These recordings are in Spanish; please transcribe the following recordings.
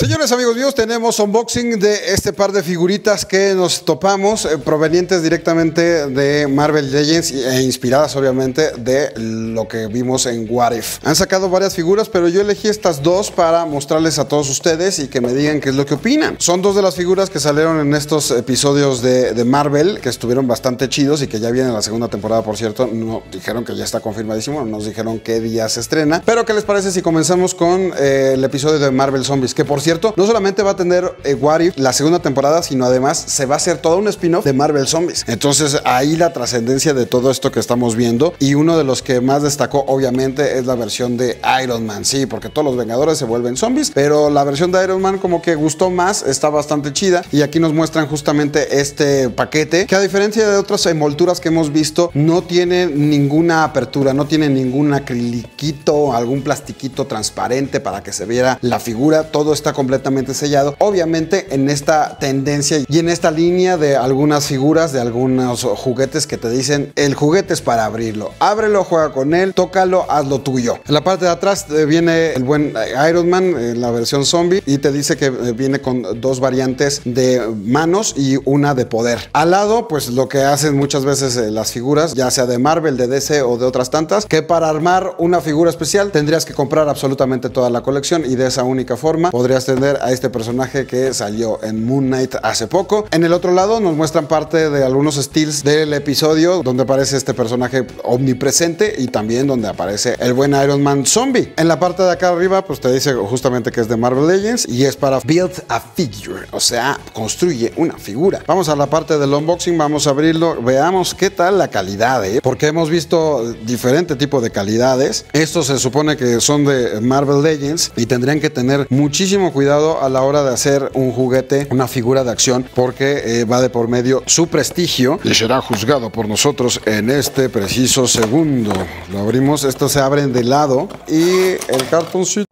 Señores amigos míos, tenemos unboxing de este par de figuritas que nos topamos provenientes directamente de Marvel Legends e inspiradas obviamente de lo que vimos en What If. Han sacado varias figuras, pero yo elegí estas dos para mostrarles a todos ustedes y que me digan qué es lo que opinan. Son dos de las figuras que salieron en estos episodios de Marvel, que estuvieron bastante chidos y que ya viene la segunda temporada, por cierto. No dijeron que ya está confirmadísimo, no nos dijeron qué día se estrena. Pero ¿qué les parece si comenzamos con el episodio de Marvel Zombies? Que por cierto, no solamente va a tener What If la segunda temporada, sino además se va a hacer todo un spin-off de Marvel Zombies. Entonces ahí la trascendencia de todo esto que estamos viendo, y uno de los que más destacó obviamente es la versión de Iron Man. Sí, porque todos los Vengadores se vuelven zombies, pero la versión de Iron Man como que gustó más, está bastante chida, y aquí nos muestran justamente este paquete que, a diferencia de otras envolturas que hemos visto, no tiene ninguna apertura, no tiene ningún acriliquito, algún plastiquito transparente para que se viera la figura. Todo está completamente sellado, obviamente en esta tendencia y en esta línea de algunas figuras, de algunos juguetes que te dicen: el juguete es para abrirlo, ábrelo, juega con él, tócalo, hazlo tuyo. En la parte de atrás viene el buen Iron Man en la versión zombie, y te dice que viene con dos variantes de manos y una de poder. Al lado, pues lo que hacen muchas veces las figuras, ya sea de Marvel, de DC o de otras tantas, que para armar una figura especial tendrías que comprar absolutamente toda la colección, y de esa única forma podrías tener a este personaje que salió en Moon Knight hace poco. En el otro lado nos muestran parte de algunos steals del episodio, donde aparece este personaje omnipresente y también donde aparece el buen Iron Man zombie. En la parte de acá arriba pues te dice justamente que es de Marvel Legends y es para build a figure, o sea, construye una figura. Vamos a la parte del unboxing, vamos a abrirlo, veamos qué tal la calidad, porque hemos visto diferente tipo de calidades. Estos se supone que son de Marvel Legends y tendrían que tener muchísimo cuidado a la hora de hacer un juguete, una figura de acción, porque va de por medio su prestigio y será juzgado por nosotros en este preciso segundo. Lo abrimos, estos se abren de lado y el cartoncito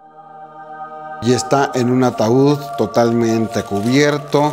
y está en un ataúd totalmente cubierto,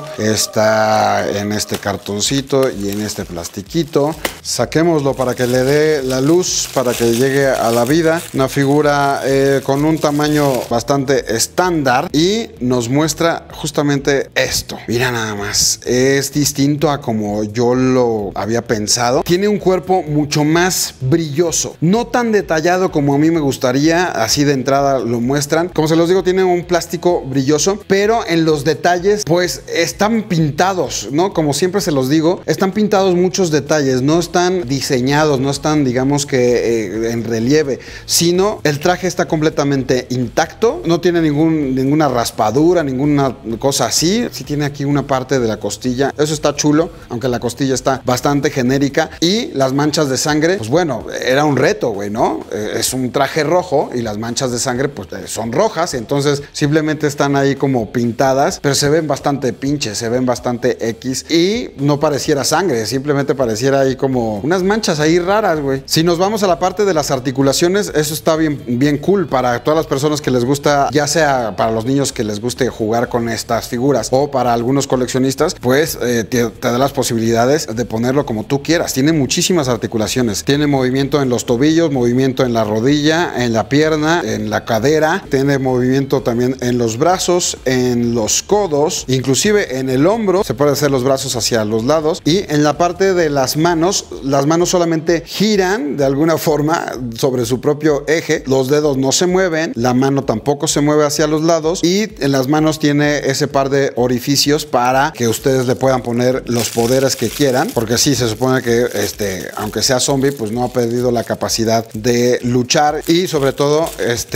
está en este cartoncito y en este plastiquito. Saquémoslo para que le dé la luz, para que llegue a la vida. Una figura con un tamaño bastante estándar, y nos muestra justamente esto. Mira nada más, es distinto a como yo lo había pensado. Tiene un cuerpo mucho más brilloso, no tan detallado como a mí me gustaría. Así de entrada lo muestran. Como se los digo, tiene un plástico brilloso, pero en los detalles pues están pintados, ¿no? Como siempre se los digo, están pintados muchos detalles, no están diseñados, no están, digamos que en relieve, sino el traje está completamente intacto, no tiene ninguna raspadura, ninguna cosa así. Sí tiene aquí una parte de la costilla, eso está chulo, aunque la costilla está bastante genérica. Y las manchas de sangre, pues bueno, era un reto, güey, ¿no? Es un traje rojo y las manchas de sangre pues son rojas, entonces simplemente están ahí como pintadas, pero se ven bastante pinches, se ven bastante X, y no pareciera sangre, simplemente pareciera ahí como unas manchas ahí raras, güey. Si nos vamos a la parte de las articulaciones, eso está bien cool para todas las personas que les gusta, ya sea para los niños que les guste jugar con estas figuras o para algunos coleccionistas, pues te da las posibilidades de ponerlo como tú quieras. Tiene muchísimas articulaciones, tiene movimiento en los tobillos, movimiento en la rodilla, en la pierna, en la cadera, tiene movimiento también en los brazos, en los codos, inclusive en el hombro. Se puede hacer los brazos hacia los lados, y en la parte de las manos solamente giran de alguna forma sobre su propio eje, los dedos no se mueven, la mano tampoco se mueve hacia los lados, y en las manos tiene ese par de orificios para que ustedes le puedan poner los poderes que quieran, porque sí, se supone que aunque sea zombie, pues no ha perdido la capacidad de luchar, y sobre todo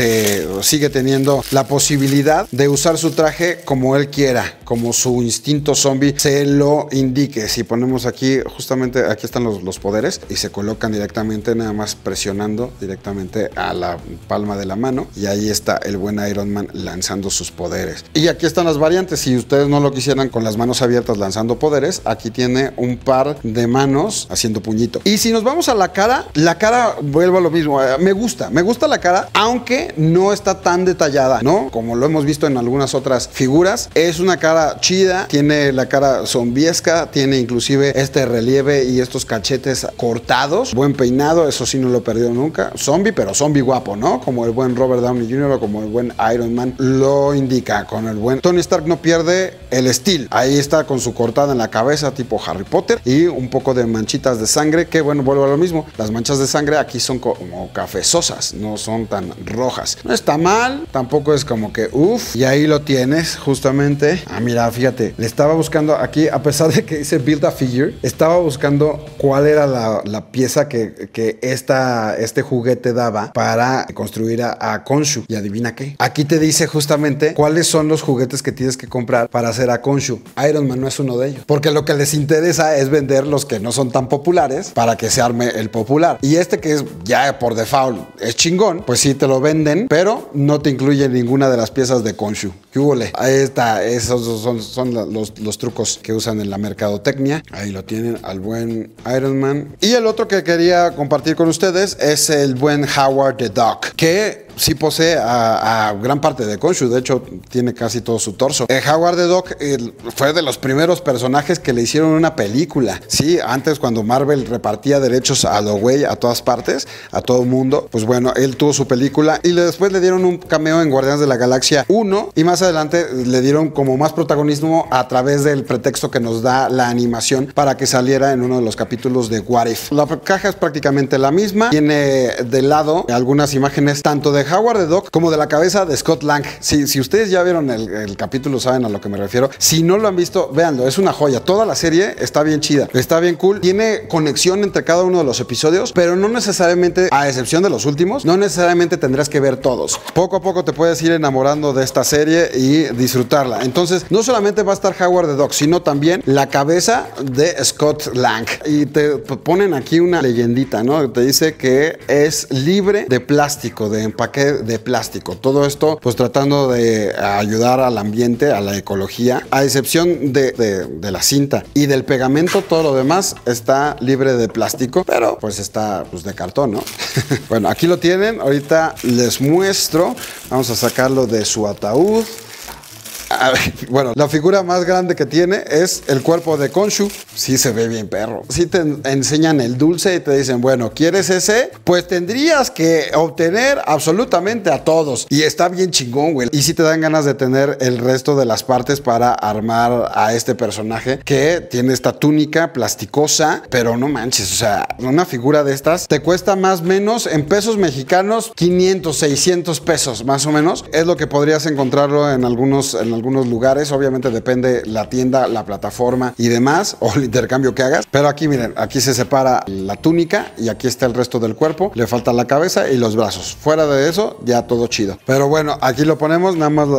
sigue teniendo la posibilidad de usar su traje como él quiera, como su instinto zombie se lo indique. Si ponemos aquí, justamente aquí están los poderes, y se colocan directamente, nada más presionando directamente a la palma de la mano, y ahí está el buen Iron Man lanzando sus poderes. Y aquí están las variantes. Si ustedes no lo quisieran con las manos abiertas lanzando poderes, aquí tiene un par de manos haciendo puñito. Y si nos vamos a la cara, vuelvo a lo mismo, me gusta la cara, aunque no está tan detallada, ¿no? Como lo hemos visto en algunas otras figuras, es una cara cara chida, tiene la cara zombiesca, tiene inclusive este relieve y estos cachetes cortados. Buen peinado, eso sí no lo perdió nunca. Zombie, pero zombie guapo, ¿no? Como el buen Robert Downey Jr. o como el buen Iron Man lo indica. Con el buen Tony Stark no pierde el estilo. Ahí está con su cortada en la cabeza tipo Harry Potter y un poco de manchitas de sangre que, bueno, vuelvo a lo mismo. Las manchas de sangre aquí son como cafezosas, no son tan rojas. No está mal, tampoco es como que uff. Y ahí lo tienes, justamente. Ah, mira, fíjate, le estaba buscando aquí, a pesar de que dice Build a Figure, estaba buscando cuál era la pieza que este juguete daba para construir a Khonshu. Y adivina qué. Aquí te dice justamente cuáles son los juguetes que tienes que comprar para hacer a Khonshu. Iron Man no es uno de ellos. Porque lo que les interesa es vender los que no son tan populares para que se arme el popular. Y este que es ya por default es chingón, pues sí te lo venden, pero no te incluye ninguna de las piezas de Khonshu. ¿Qué hule? Ahí está, esos son los trucos que usan en la mercadotecnia. Ahí lo tienen al buen Iron Man. Y el otro que quería compartir con ustedes es el buen Howard the Duck, que sí posee a gran parte de Khonshu. De hecho, tiene casi todo su torso. Howard the Duck fue de los primeros personajes que le hicieron una película. Sí, antes cuando Marvel repartía derechos a lo güey a todas partes, a todo mundo, pues bueno, él tuvo su película y después le dieron un cameo en Guardianes de la Galaxia 1 y más adelante le dieron como más protagonismo a través del pretexto que nos da la animación para que saliera en uno de los capítulos de What If. La caja es prácticamente la misma. Tiene de lado algunas imágenes tanto de Howard the Duck como de la cabeza de Scott Lang. Si ustedes ya vieron el capítulo, saben a lo que me refiero. Si no lo han visto, véanlo, es una joya. Toda la serie está bien chida, está bien cool. Tiene conexión entre cada uno de los episodios, pero no necesariamente, a excepción de los últimos, no necesariamente tendrás que ver todos. Poco a poco te puedes ir enamorando de esta serie y disfrutarla. Entonces, no solamente va a estar Howard the Duck, sino también la cabeza de Scott Lang. Y te ponen aquí una leyendita, ¿no? Te dice que es libre de plástico, de empaque de plástico. Todo esto, pues tratando de ayudar al ambiente, a la ecología, a excepción de la cinta y del pegamento, todo lo demás está libre de plástico, pero pues está pues de cartón, ¿no? Bueno, aquí lo tienen. Ahorita les muestro. Vamos a sacarlo de su ataúd. A ver, bueno, la figura más grande que tiene es el cuerpo de Khonshu. Sí se ve bien perro. Sí te enseñan el dulce y te dicen, bueno, ¿quieres ese? Pues tendrías que obtener absolutamente a todos. Y está bien chingón, güey. Y sí te dan ganas de tener el resto de las partes para armar a este personaje que tiene esta túnica plasticosa, pero no manches, o sea, una figura de estas te cuesta más o menos en pesos mexicanos 500, 600 pesos más o menos. Es lo que podrías encontrarlo en algunos lugares. Obviamente depende la tienda, la plataforma y demás, o el intercambio que hagas. Pero aquí miren, aquí se separa la túnica y aquí está el resto del cuerpo. Le falta la cabeza y los brazos. Fuera de eso, ya todo chido. Pero bueno, aquí lo ponemos nada más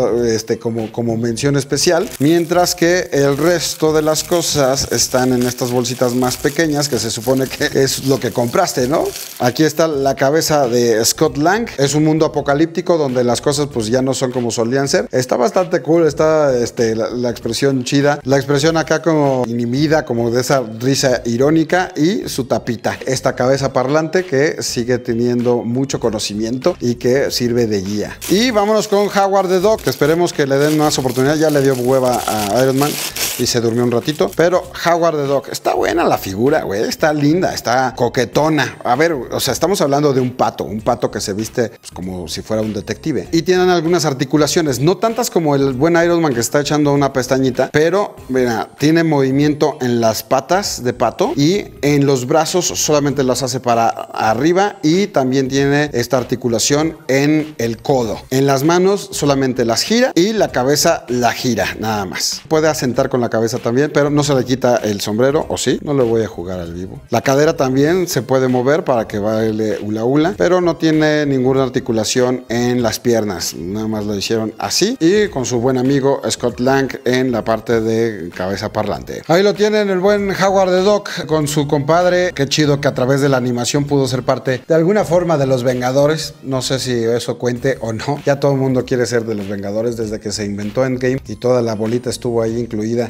como mención especial. Mientras que el resto de las cosas están en estas bolsitas más pequeñas que se supone que es lo que compraste, ¿no? Aquí está la cabeza de Scott Lang. Es un mundo apocalíptico donde las cosas pues ya no son como solían ser. Está bastante cool. Está la expresión chida. La expresión acá como inhibida, como de esa risa irónica y su tapita. Esta cabeza parlante que sigue teniendo mucho conocimiento y que sirve de guía. Y vámonos con Howard the Duck, que esperemos que le den más oportunidad. Ya le dio hueva a Iron Man y se durmió un ratito. Pero Howard the Duck, está buena la figura, güey. Está linda, está coquetona. A ver, o sea, estamos hablando de un pato que se viste pues, como si fuera un detective. Y tienen algunas articulaciones, no tantas como el buen Iron Man que está echando una pestañita, pero mira, tiene movimiento en las patas de pato y en los brazos solamente las hace para arriba y también tiene esta articulación en el codo. En las manos solamente las gira y la cabeza la gira, nada más. Puede asentar con la cabeza también, pero no se le quita el sombrero, ¿o sí? No le voy a jugar al vivo. La cadera también se puede mover para que baile hula hula, pero no tiene ninguna articulación en las piernas. Nada más lo hicieron así y con su buen amigo Scott Lang en la parte de cabeza parlante. Ahí lo tienen, el buen Howard the Duck con su compadre. Qué chido que a través de la animación pudo ser parte de alguna forma de los Vengadores. No sé si eso cuente o no. Ya todo el mundo quiere ser de los Vengadores desde que se inventó Endgame y toda la bolita estuvo ahí incluida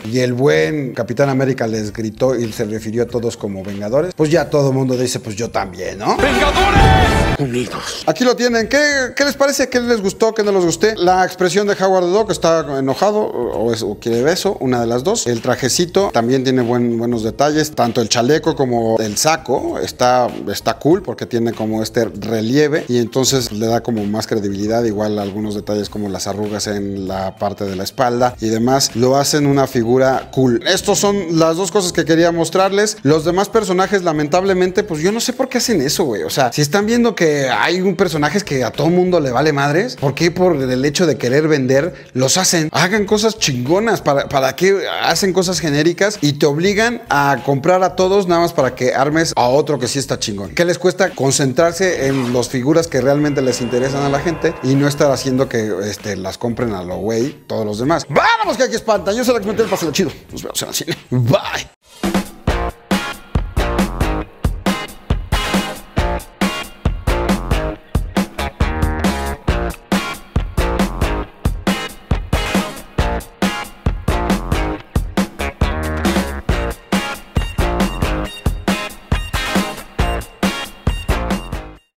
y el buen Capitán América les gritó y se refirió a todos como Vengadores, pues ya todo el mundo dice, pues yo también, ¿no? ¡Vengadores! Unidos. Aquí lo tienen. ¿Qué les parece? ¿Qué les gustó? ¿Qué no les gusté? La expresión de Howard the Duck, está enojado o quiere beso, una de las dos. El trajecito también tiene buenos detalles, tanto el chaleco como el saco está cool porque tiene como este relieve y entonces le da como más credibilidad, igual algunos detalles como las arrugas en la parte de la espalda y demás, lo hacen una figura cool. Estos son las dos cosas que quería mostrarles. Los demás personajes, lamentablemente, pues yo no sé por qué hacen eso, güey. O sea, si están viendo que hay un personaje que a todo mundo le vale madres, ¿por qué por el hecho de querer vender los hacen? Hagan cosas chingonas. ¿Para qué hacen cosas genéricas y te obligan a comprar a todos nada más para que armes a otro que sí está chingón? ¿Qué les cuesta concentrarse en las figuras que realmente les interesan a la gente y no estar haciendo que las compren a lo güey todos los demás? ¡Vámonos que aquí espantan! Yo soy el que me el paseo chido. Nos vemos en el cine. Bye.